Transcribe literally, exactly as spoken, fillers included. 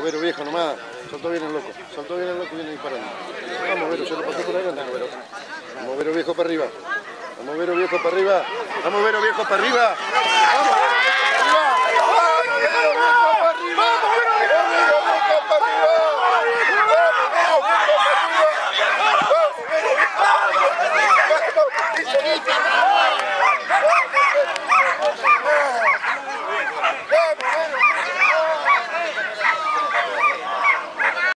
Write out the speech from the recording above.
Vero, viejo, nomás. Soltó bien el loco. Soltó bien el loco y viene disparando. Vamos, Vero, se lo pasó por adelante, Vero. Vamos, Vero, viejo, para arriba. Vamos, Vero, viejo, para arriba. Vamos, Vero, viejo, para arriba. ¡Vamos!